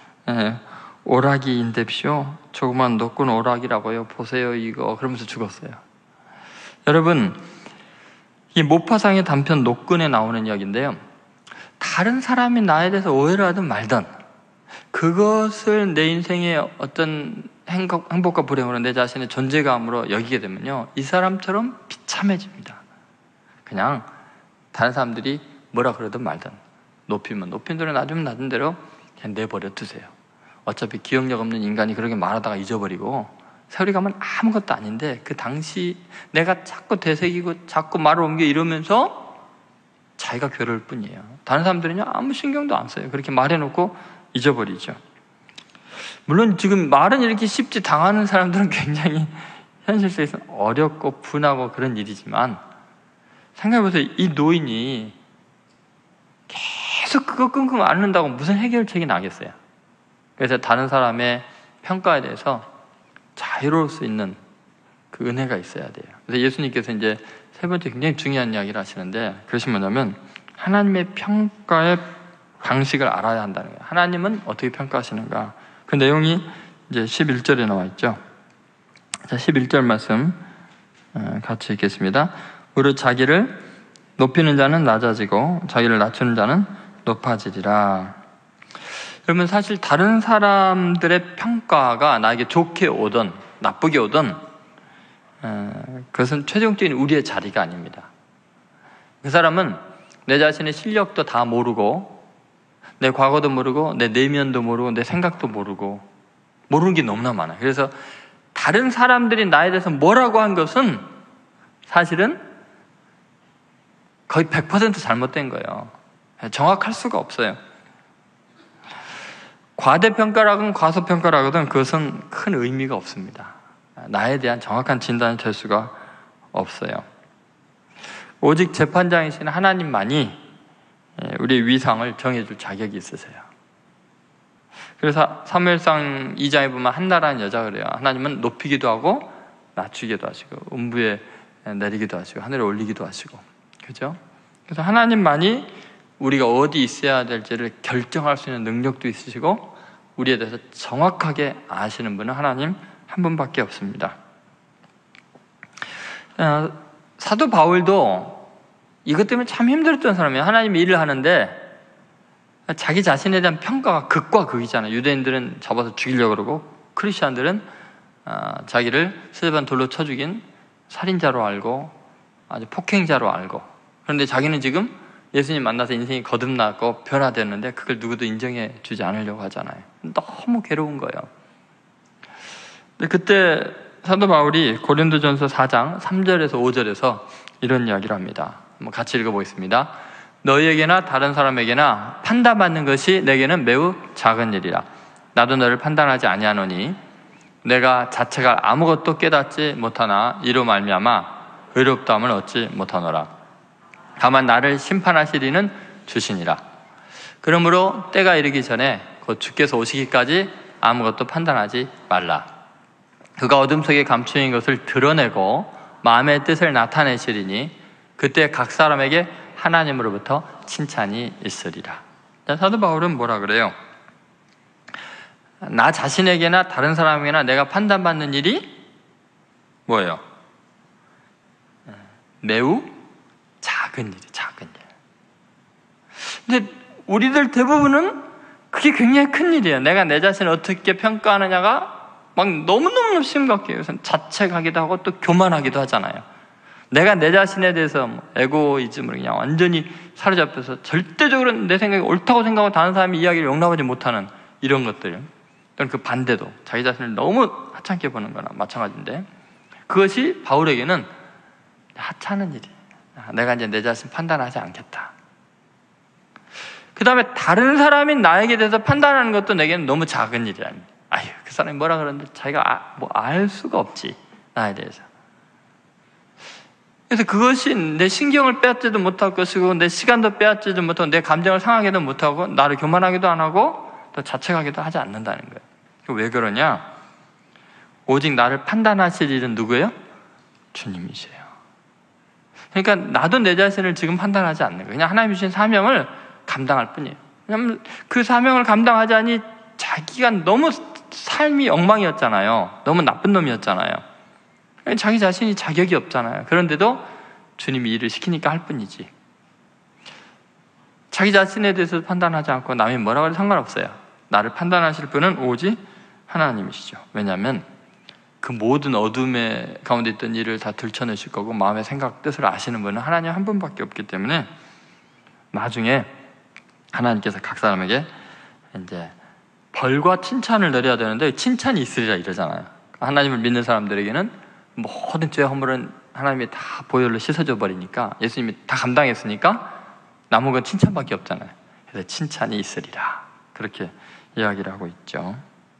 오락이인데쇼. 조그만 노끈 오락이라고요. 보세요 이거. 그러면서 죽었어요. 여러분, 이 모파상의 단편 노끈에 나오는 이야기인데요. 다른 사람이 나에 대해서 오해를 하든 말든 그것을 내 인생의 어떤 행복, 행복과 불행으로 내 자신의 존재감으로 여기게 되면요, 이 사람처럼 비참해집니다. 그냥 다른 사람들이 뭐라 그러든 말든 높이면 높인 대로 낮으면 낮은 대로 그냥 내버려 두세요. 어차피 기억력 없는 인간이 그렇게 말하다가 잊어버리고 세월이 가면 아무것도 아닌데 그 당시 내가 자꾸 되새기고 자꾸 말을 옮겨 이러면서 자기가 괴로울 뿐이에요. 다른 사람들은요 아무 신경도 안 써요. 그렇게 말해놓고 잊어버리죠. 물론 지금 말은 이렇게 쉽지 당하는 사람들은 굉장히 현실 속에서 어렵고 분하고 그런 일이지만 생각해보세요. 이 노인이 계속 그거 끙끙 앓는다고 무슨 해결책이 나겠어요? 그래서 다른 사람의 평가에 대해서 자유로울 수 있는 그 은혜가 있어야 돼요. 그래서 예수님께서 이제 세 번째 굉장히 중요한 이야기를 하시는데 그것이 뭐냐면 하나님의 평가의 방식을 알아야 한다는 거예요. 하나님은 어떻게 평가하시는가? 그 내용이 이제 십일 절에 나와 있죠. 자, 십일 절 말씀 같이 읽겠습니다. 무릇 자기를 높이는 자는 낮아지고 자기를 낮추는 자는 높아지리라. 여러분, 사실 다른 사람들의 평가가 나에게 좋게 오든 나쁘게 오든 그것은 최종적인 우리의 자리가 아닙니다. 그 사람은 내 자신의 실력도 다 모르고 내 과거도 모르고 내 내면도 모르고 내 생각도 모르고 모르는 게 너무나 많아요. 그래서 다른 사람들이 나에 대해서 뭐라고 한 것은 사실은 거의 백 퍼센트 잘못된 거예요. 정확할 수가 없어요. 과대평가라든 과소평가라든 그것은 큰 의미가 없습니다. 나에 대한 정확한 진단이 될 수가 없어요. 오직 재판장이신 하나님만이 우리의 위상을 정해줄 자격이 있으세요. 그래서 사무엘상 이 장에 보면 한나라는 여자가 그래요. 하나님은 높이기도 하고 낮추기도 하시고 음부에 내리기도 하시고 하늘에 올리기도 하시고, 그죠? 그래서 하나님만이 우리가 어디 있어야 될지를 결정할 수 있는 능력도 있으시고 우리에 대해서 정확하게 아시는 분은 하나님 한 분밖에 없습니다. 어, 사도 바울도 이것 때문에 참 힘들었던 사람이에요. 하나님이 일을 하는데 자기 자신에 대한 평가가 극과 극이잖아요. 유대인들은 잡아서 죽이려고 그러고 크리스천들은 어, 자기를 스데반 돌로 쳐 죽인 살인자로 알고 아주 폭행자로 알고, 그런데 자기는 지금 예수님 만나서 인생이 거듭나고 변화됐는데 그걸 누구도 인정해 주지 않으려고 하잖아요. 너무 괴로운 거예요. 근데 그때 사도 바울이 고린도전서 사 장 삼 절에서 오 절에서 이런 이야기를 합니다. 한번 같이 읽어보겠습니다. 너희에게나 다른 사람에게나 판단받는 것이 내게는 매우 작은 일이라. 나도 너를 판단하지 아니하노니 내가 자체가 아무것도 깨닫지 못하나 이로 말미암아 의롭다함을 얻지 못하노라. 다만 나를 심판하시리는 주시니라. 그러므로 때가 이르기 전에 곧 주께서 오시기까지 아무것도 판단하지 말라. 그가 어둠 속에 감추인 것을 드러내고 마음의 뜻을 나타내시리니 그때 각 사람에게 하나님으로부터 칭찬이 있으리라. 사도 바울은 뭐라 그래요? 나 자신에게나 다른 사람에게나 내가 판단받는 일이 뭐예요? 매우 작은 일이 작은 일. 근데 우리들 대부분은 그게 굉장히 큰 일이에요. 내가 내 자신을 어떻게 평가하느냐가 막 너무너무 심각해요. 우선 자책하기도 하고 또 교만하기도 하잖아요. 내가 내 자신에 대해서 에고이즘으로 그냥 완전히 사로잡혀서 절대적으로 내 생각이 옳다고 생각하고 다른 사람의 이야기를 용납하지 못하는 이런 것들, 또는 그 반대도 자기 자신을 너무 하찮게 보는 거나 마찬가지인데, 그것이 바울에게는 하찮은 일이에요. 내가 이제 내 자신 판단하지 않겠다. 그 다음에 다른 사람이 나에게 대해서 판단하는 것도 내게는 너무 작은 일이 아닙니다. 아유, 그 사람이 뭐라 그러는데 자기가 아, 뭐 알 수가 없지, 나에 대해서. 그래서 그것이 내 신경을 빼앗지도 못할 것이고 내 시간도 빼앗지도 못하고 내 감정을 상하게도 못하고 나를 교만하기도 안 하고 또 자책하기도 하지 않는다는 거예요. 왜 그러냐? 오직 나를 판단하실 일은 누구예요? 주님이세요. 그러니까 나도 내 자신을 지금 판단하지 않는 거예요. 그냥 하나님 주신 사명을 감당할 뿐이에요. 왜냐하면 그 사명을 감당하자니 자기가 너무 삶이 엉망이었잖아요. 너무 나쁜 놈이었잖아요. 자기 자신이 자격이 없잖아요. 그런데도 주님이 일을 시키니까 할 뿐이지. 자기 자신에 대해서 판단하지 않고 남이 뭐라고 해도 상관없어요. 나를 판단하실 분은 오직 하나님이시죠. 왜냐하면 그 모든 어둠의 가운데 있던 일을 다 들춰내실 거고 마음의 생각, 뜻을 아시는 분은 하나님 한 분밖에 없기 때문에 나중에 하나님께서 각 사람에게 이제 벌과 칭찬을 내려야 되는데 칭찬이 있으리라 이러잖아요. 하나님을 믿는 사람들에게는 모든 죄 허물은 하나님이 다 보혈로 씻어줘 버리니까 예수님이 다 감당했으니까 남은 건 칭찬밖에 없잖아요. 그래서 칭찬이 있으리라 그렇게 이야기를 하고 있죠.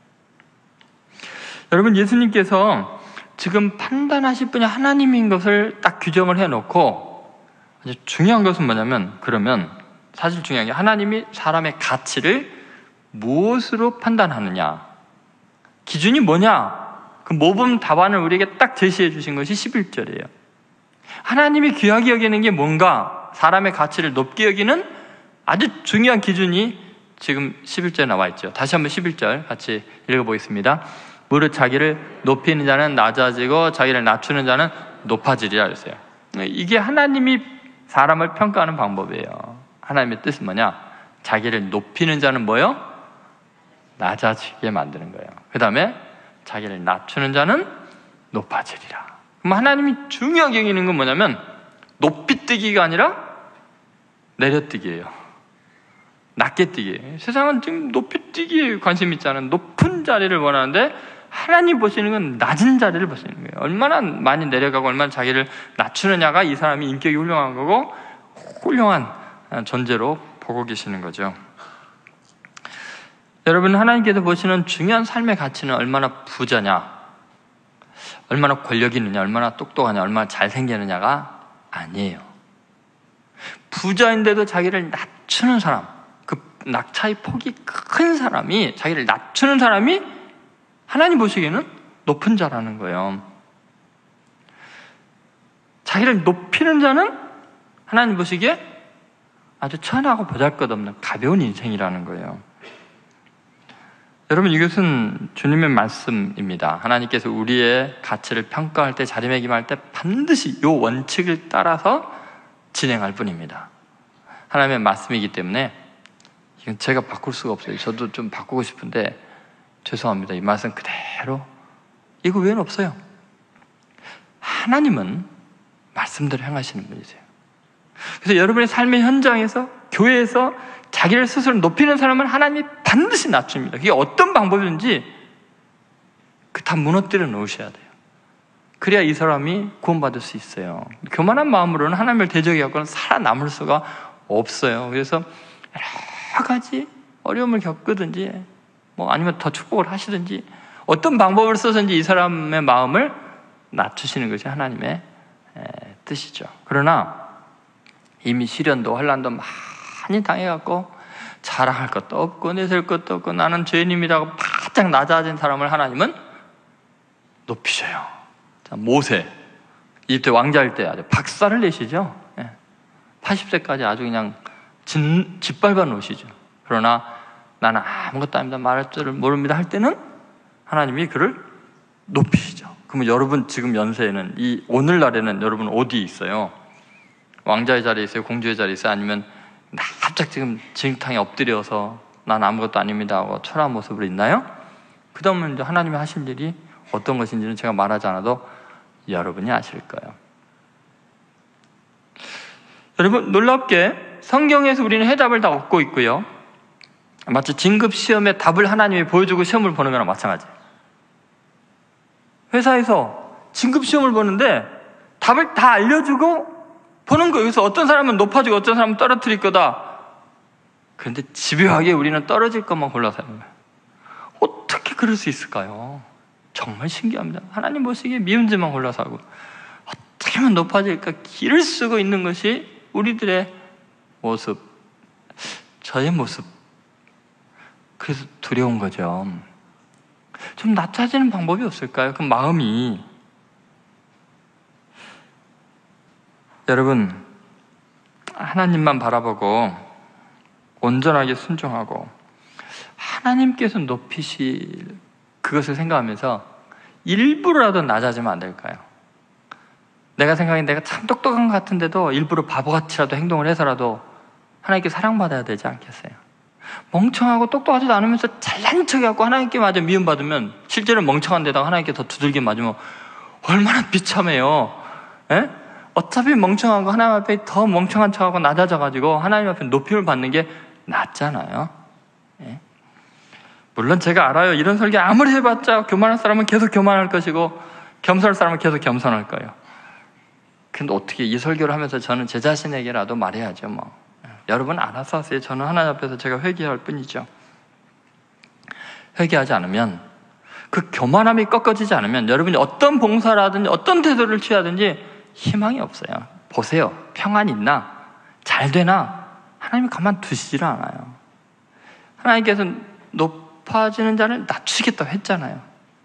여러분, 예수님께서 지금 판단하실 분이 하나님인 것을 딱 규정을 해놓고 아주 중요한 것은 뭐냐면, 그러면 사실 중요한 게 하나님이 사람의 가치를 무엇으로 판단하느냐, 기준이 뭐냐, 그 모범 답안을 우리에게 딱 제시해 주신 것이 십일 절이에요. 하나님이 귀하게 여기는 게 뭔가, 사람의 가치를 높게 여기는 아주 중요한 기준이 지금 십일 절에 나와 있죠. 다시 한번 십일 절 같이 읽어보겠습니다. 무릇 자기를 높이는 자는 낮아지고 자기를 낮추는 자는 높아지리라 그랬어요. 이게 하나님이 사람을 평가하는 방법이에요. 하나님의 뜻은 뭐냐? 자기를 높이는 자는 뭐요? 낮아지게 만드는 거예요. 그 다음에 자기를 낮추는 자는 높아지리라. 그럼 하나님이 중요하게 여기는 건 뭐냐면 높이 뛰기가 아니라 내려뛰기예요. 낮게 뛰기. 세상은 지금 높이 뛰기에 관심 있잖아요. 높은 자리를 원하는데 하나님 보시는 건 낮은 자리를 보시는 거예요. 얼마나 많이 내려가고 얼마나 자기를 낮추느냐가 이 사람이 인격이 훌륭한 거고 훌륭한 존재로 보고 계시는 거죠. 여러분, 하나님께서 보시는 중요한 삶의 가치는 얼마나 부자냐, 얼마나 권력이 있느냐, 얼마나 똑똑하냐, 얼마나 잘생기느냐가 아니에요. 부자인데도 자기를 낮추는 사람, 그 낙차의 폭이 큰 사람이, 자기를 낮추는 사람이 하나님 보시기에는 높은 자라는 거예요. 자기를 높이는 자는 하나님 보시기에 아주 천하고 보잘것없는 가벼운 인생이라는 거예요. 여러분, 이것은 주님의 말씀입니다. 하나님께서 우리의 가치를 평가할 때, 자리매김할 때 반드시 이 원칙을 따라서 진행할 뿐입니다. 하나님의 말씀이기 때문에 이건 제가 바꿀 수가 없어요. 저도 좀 바꾸고 싶은데 죄송합니다. 이 말씀 그대로, 이거 외에는 없어요. 하나님은 말씀대로 행하시는 분이세요. 그래서 여러분의 삶의 현장에서, 교회에서 자기를 스스로 높이는 사람은 하나님이 반드시 낮춥니다. 그게 어떤 방법인지 그 다 무너뜨려 놓으셔야 돼요. 그래야 이 사람이 구원받을 수 있어요. 교만한 마음으로는 하나님을 대적해갖고는 살아남을 수가 없어요. 그래서 여러 가지 어려움을 겪으든지 뭐 아니면 더 축복을 하시든지 어떤 방법을 써서든지 이 사람의 마음을 낮추시는 것이 하나님의 뜻이죠. 그러나 이미 시련도 환난도 많이 당해갖고 자랑할 것도 없고 내세울 것도 없고 나는 죄인입니다고 바짝 낮아진 사람을 하나님은 높이셔요. 자, 모세 이집트 왕자일 때 아주 박살을 내시죠. 팔십 세까지 아주 그냥 진, 짓밟아 놓으시죠. 그러나 나는 아무것도 아닙니다, 말할 줄을 모릅니다 할 때는 하나님이 그를 높이시죠. 그러면 여러분 지금 연세에는, 이 오늘날에는 여러분 어디 있어요? 왕자의 자리에 있어요? 공주의 자리에 있어요? 아니면 납작 지금 진흙탕에 엎드려서 난 아무것도 아닙니다 하고 초라한 모습으로 있나요? 그 다음은 이제 하나님이 하실 일이 어떤 것인지는 제가 말하지 않아도 여러분이 아실 거예요. 여러분, 놀랍게 성경에서 우리는 해답을 다 얻고 있고요. 마치 진급시험의 답을 하나님이 보여주고 시험을 보는 거랑 마찬가지예요. 회사에서 진급시험을 보는데 답을 다 알려주고 보는 거예요. 그래서 어떤 사람은 높아지고 어떤 사람은 떨어뜨릴 거다. 그런데 집요하게 우리는 떨어질 것만 골라서 하는 거예요. 어떻게 그럴 수 있을까요? 정말 신기합니다. 하나님 보시기에 미운 짓만 골라서 하고 어떻게 하면 높아질까 길을 쓰고 있는 것이 우리들의 모습, 저의 모습. 그래서 두려운 거죠. 좀 낮아지는 방법이 없을까요? 그 마음이. 여러분, 하나님만 바라보고 온전하게 순종하고 하나님께서 높이실 그것을 생각하면서 일부러라도 낮아지면 안 될까요? 내가 생각해 내가 참 똑똑한 것 같은데도 일부러 바보같이라도 행동을 해서라도 하나님께 사랑받아야 되지 않겠어요? 멍청하고 똑똑하지도 않으면서 잘난 척해갖고 하나님께 맞아 미움받으면 실제로 멍청한 데다가 하나님께 더 두들겨 맞으면 얼마나 비참해요. 에? 어차피 멍청하고 하나님 앞에 더 멍청한 척하고 낮아져가지고 하나님 앞에 높임을 받는 게 낫잖아요. 예? 물론 제가 알아요. 이런 설교 아무리 해봤자 교만할 사람은 계속 교만할 것이고 겸손할 사람은 계속 겸손할 거예요. 근데 어떻게 이 설교를 하면서 저는 제 자신에게라도 말해야죠. 뭐 여러분 알아서 하세요. 저는 하나님 앞에서 제가 회개할 뿐이죠. 회개하지 않으면, 그 교만함이 꺾어지지 않으면 여러분이 어떤 봉사라든지 어떤 태도를 취하든지 희망이 없어요. 보세요. 평안 있나? 잘 되나? 하나님이 가만 두시질 않아요. 하나님께서 높아지는 자를 낮추겠다고 했잖아요.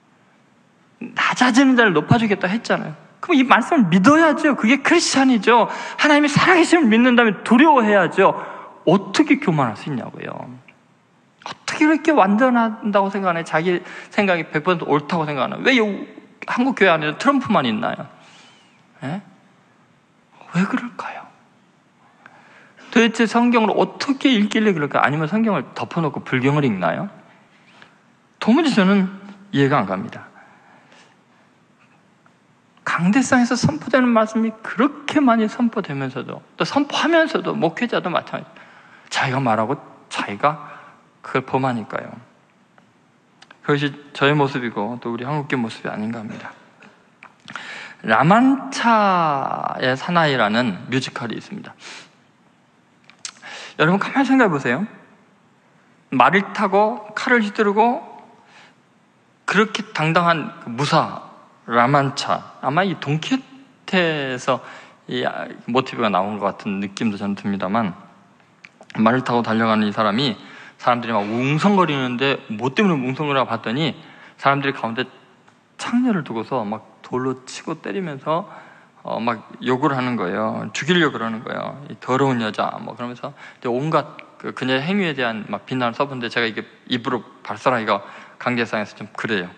낮아지는 자를 높아주겠다고 했잖아요. 그럼 이 말씀을 믿어야죠. 그게 크리스찬이죠. 하나님이 살아계심을 믿는다면 두려워해야죠. 어떻게 교만할 수 있냐고요. 어떻게 그렇게 완전한다고 생각하나요? 자기 생각이 백 퍼센트 옳다고 생각하나요? 왜 한국 교회 안에는 트럼프만 있나요? 예? 왜 그럴까요? 도대체 성경을 어떻게 읽길래 그럴까요? 아니면 성경을 덮어놓고 불경을 읽나요? 도무지 저는 이해가 안 갑니다. 강대상에서 선포되는 말씀이 그렇게 많이 선포되면서도, 또 선포하면서도 목회자도 마찬가지, 자기가 말하고 자기가 그걸 범하니까요. 그것이 저의 모습이고 또 우리 한국교 모습이 아닌가 합니다. 라만차의 사나이라는 뮤지컬이 있습니다. 여러분 가만히 생각해 보세요. 말을 타고 칼을 휘두르고 그렇게 당당한 무사 라만차, 아마 이 돈키호테에서 이 모티브가 나온 것 같은 느낌도 저는 듭니다만, 말을 타고 달려가는 이 사람이 사람들이 막 웅성거리는데 뭐 때문에 웅성거리라고 봤더니 사람들이 가운데 창녀를 두고서 막 돌로 치고 때리면서 어 막 욕을 하는 거예요. 죽이려고 그러는 거예요. 이 더러운 여자 뭐 그러면서 온갖 그 그녀의 행위에 대한 막 비난을 써본데 제가 이게 입으로 발설하기가 강제상에서 좀 그래요.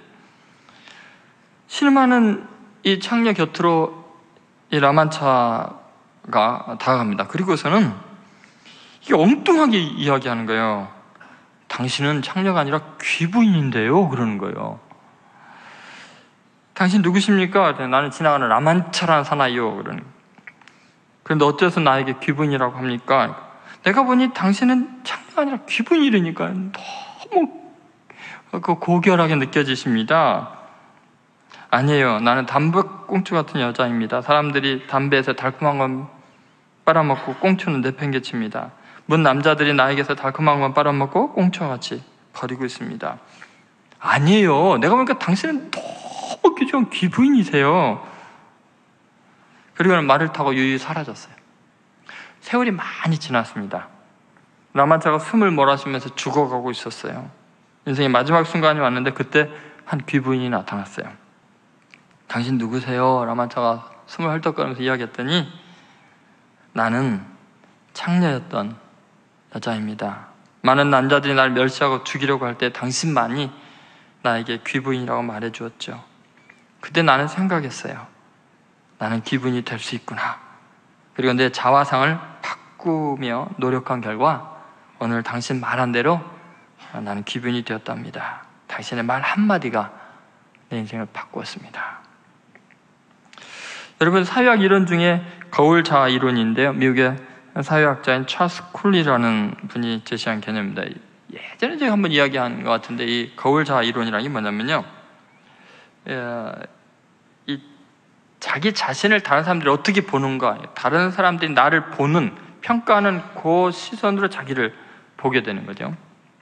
실마는 이 창녀 곁으로 이 라만차가 다가갑니다. 그리고서는 이게 엉뚱하게 이야기하는 거예요. 당신은 창녀가 아니라 귀부인인데요, 그러는 거예요. 당신 누구십니까? 나는 지나가는 라만차라는 사나이요, 그러는 거예요. 그런데 어째서 나에게 귀부인이라고 합니까? 내가 보니 당신은 창녀가 아니라 귀부인이라니까 너무 그 고결하게 느껴지십니다. 아니에요. 나는 담배꽁초 같은 여자입니다. 사람들이 담배에서 달콤한 건 빨아먹고 꽁초는 내팽개칩니다. 문 남자들이 나에게서 달콤한 건 빨아먹고 꽁초와 같이 버리고 있습니다. 아니에요. 내가 보니까 당신은 너무 귀중한 귀부인이세요. 그리고는 말을 타고 유유히 사라졌어요. 세월이 많이 지났습니다. 라만차가 숨을 몰아쉬면서 죽어가고 있었어요. 인생의 마지막 순간이 왔는데 그때 한 귀부인이 나타났어요. 당신 누구세요? 라만차가 숨을 헐떡거리면서 이야기했더니 나는 창녀였던 여자입니다. 많은 남자들이 날 멸시하고 죽이려고 할 때 당신만이 나에게 귀부인이라고 말해주었죠. 그때 나는 생각했어요. 나는 귀부인이 될 수 있구나. 그리고 내 자화상을 바꾸며 노력한 결과 오늘 당신 말한 대로 나는 귀부인이 되었답니다. 당신의 말 한마디가 내 인생을 바꾸었습니다. 여러분, 사회학 이론 중에 거울자아 이론인데요. 미국의 사회학자인 찰스 쿨리라는 분이 제시한 개념입니다. 예전에 제가 한번 이야기한 것 같은데 이 거울자아 이론이라는 게 뭐냐면요, 이 자기 자신을 다른 사람들이 어떻게 보는가, 다른 사람들이 나를 보는, 평가하는 그 시선으로 자기를 보게 되는 거죠.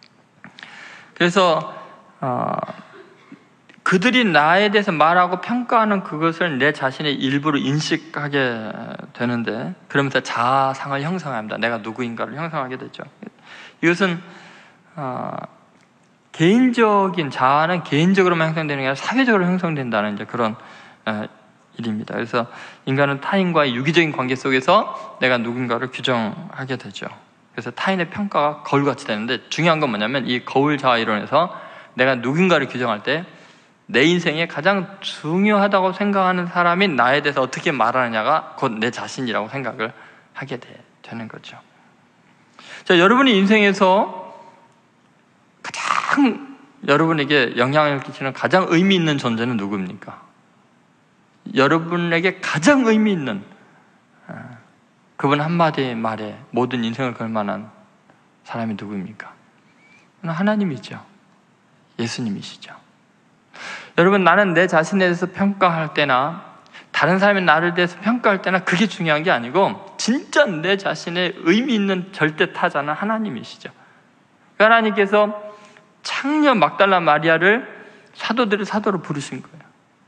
그래서 어, 그들이 나에 대해서 말하고 평가하는 그것을 내 자신의 일부로 인식하게 되는데, 그러면서 자아상을 형성합니다. 내가 누구인가를 형성하게 되죠. 이것은 어, 개인적인 자아는 개인적으로만 형성되는 게 아니라 사회적으로 형성된다는 이제 그런 어, 일입니다. 그래서 인간은 타인과의 유기적인 관계 속에서 내가 누군가를 규정하게 되죠. 그래서 타인의 평가가 거울같이 되는데, 중요한 건 뭐냐면 이 거울 자아 이론에서 내가 누군가를 규정할 때 내 인생에 가장 중요하다고 생각하는 사람이 나에 대해서 어떻게 말하느냐가 곧 내 자신이라고 생각을 하게 되, 되는 거죠. 자, 여러분의 인생에서 가장 여러분에게 영향을 끼치는 가장 의미 있는 존재는 누굽니까? 여러분에게 가장 의미 있는 그분 한마디 말에 모든 인생을 걸 만한 사람이 누구입니까? 하나님이죠. 예수님이시죠. 여러분, 나는 내 자신에 대해서 평가할 때나 다른 사람이 나를 대해서 평가할 때나 그게 중요한 게 아니고, 진짜 내 자신의 의미 있는 절대 타자는 하나님이시죠. 하나님께서 창녀 막달라 마리아를 사도들의 사도로 부르신 거예요.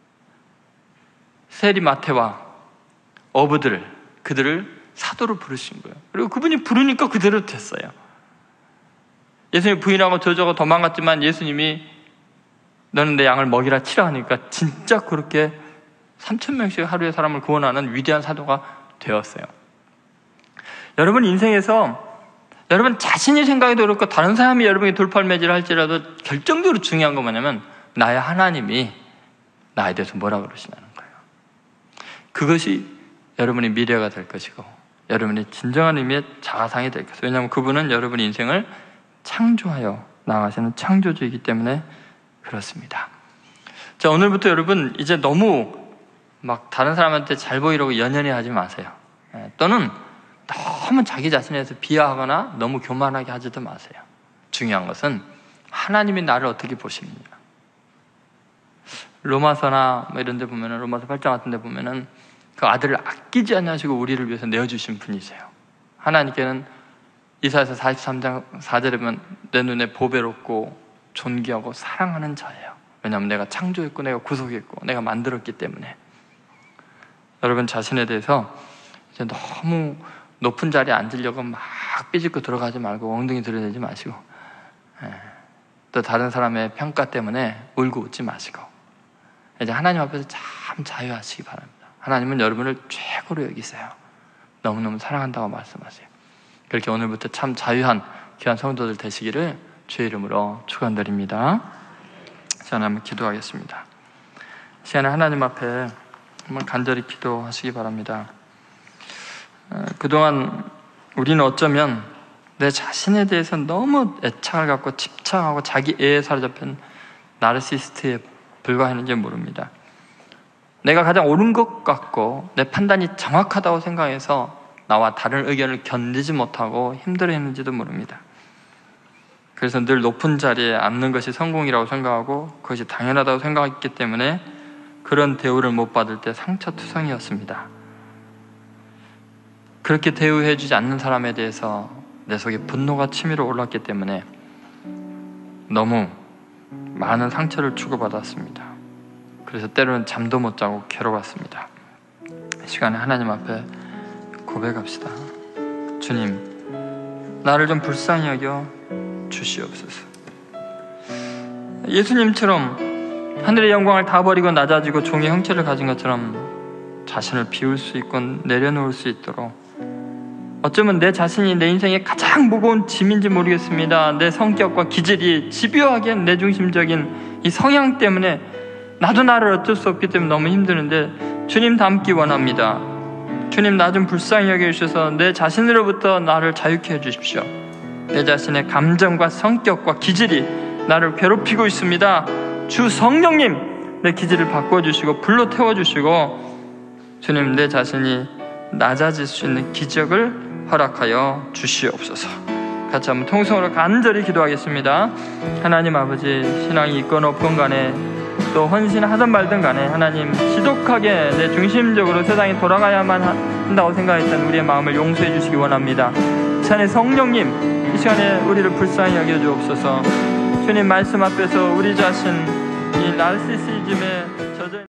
세리 마태와 어부들, 그들을 사도로 부르신 거예요. 그리고 그분이 부르니까 그대로 됐어요. 예수님이 부인하고 저주하고 도망갔지만 예수님이 너는 내 양을 먹이라 치라 하니까 진짜 그렇게 삼천 명씩 하루에 사람을 구원하는 위대한 사도가 되었어요. 여러분 인생에서 여러분 자신이 생각해도 그렇고 다른 사람이 여러분이 돌팔매질을 할지라도 결정적으로 중요한 건 뭐냐면 나의 하나님이 나에 대해서 뭐라 그러시냐는 거예요. 그것이 여러분의 미래가 될 것이고 여러분의 진정한 의미의 자아상이 될 것이고, 왜냐하면 그분은 여러분의 인생을 창조하여 나가시는 창조주이기 때문에 그렇습니다. 자, 오늘부터 여러분 이제 너무 막 다른 사람한테 잘 보이려고 연연해 하지 마세요. 또는 너무 자기 자신에 대해서 비하하거나 너무 교만하게 하지도 마세요. 중요한 것은 하나님이 나를 어떻게 보시느냐. 로마서나 뭐 이런 데 보면은, 로마서 팔 장 같은 데 보면은 그 아들을 아끼지 않으시고 우리를 위해서 내어주신 분이세요. 하나님께는 이사야서 사십삼 장 사 절에 보면 내 눈에 보배롭고 존귀하고 사랑하는 자예요. 왜냐하면 내가 창조했고 내가 구속했고 내가 만들었기 때문에. 여러분 자신에 대해서 이제 너무 높은 자리에 앉으려고 막 삐집고 들어가지 말고 엉덩이 들여대지 마시고, 또 다른 사람의 평가 때문에 울고 웃지 마시고 이제 하나님 앞에서 참 자유하시기 바랍니다. 하나님은 여러분을 최고로 여기세요. 너무너무 사랑한다고 말씀하세요. 그렇게 오늘부터 참 자유한 귀한 성도들 되시기를 주의 이름으로 축원드립니다. 시간에 한번 기도하겠습니다. 시간에 하나님 앞에 한번 간절히 기도하시기 바랍니다. 그동안 우리는 어쩌면 내 자신에 대해서 너무 애착을 갖고 집착하고 자기 애에 사로잡힌 나르시시스트에 불과했는지 모릅니다. 내가 가장 옳은 것 같고 내 판단이 정확하다고 생각해서 나와 다른 의견을 견디지 못하고 힘들어했는지도 모릅니다. 그래서 늘 높은 자리에 앉는 것이 성공이라고 생각하고 그것이 당연하다고 생각했기 때문에 그런 대우를 못 받을 때 상처투성이었습니다. 그렇게 대우해주지 않는 사람에 대해서 내 속에 분노가 치밀어 올랐기 때문에 너무 많은 상처를 주고받았습니다. 그래서 때로는 잠도 못 자고 괴로웠습니다. 이 시간에 하나님 앞에 고백합시다. 주님, 나를 좀 불쌍히 여겨 주시옵소서. 예수님처럼 하늘의 영광을 다 버리고 낮아지고 종의 형체를 가진 것처럼 자신을 비울 수 있고 내려놓을 수 있도록, 어쩌면 내 자신이 내 인생의 가장 무거운 짐인지 모르겠습니다. 내 성격과 기질이 집요하게 내중심적인 이 성향 때문에 나도 나를 어쩔 수 없기 때문에 너무 힘드는데 주님 닮기 원합니다. 주님, 나 좀 불쌍히 여겨주셔서 내 자신으로부터 나를 자유케 해주십시오. 내 자신의 감정과 성격과 기질이 나를 괴롭히고 있습니다. 주 성령님, 내 기질을 바꿔주시고 불로 태워주시고 주님, 내 자신이 낮아질 수 있는 기적을 허락하여 주시옵소서. 같이 한번 통성으로 간절히 기도하겠습니다. 하나님 아버지, 신앙이 있건 없건 간에 또 헌신하든 말든 간에 하나님, 지독하게 내 중심적으로 세상에 돌아가야만 한다고 생각했던 우리의 마음을 용서해 주시기 원합니다. 이 시간에 성령님, 이 시간에 우리를 불쌍히 여겨주옵소서. 주님 말씀 앞에서 우리 자신 이 나르시시즘에